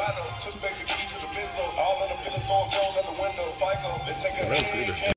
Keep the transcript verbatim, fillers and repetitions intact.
Took baby keys to the Benzo. All in the feeling, throwing clothes out the window. Psycho. Let's take a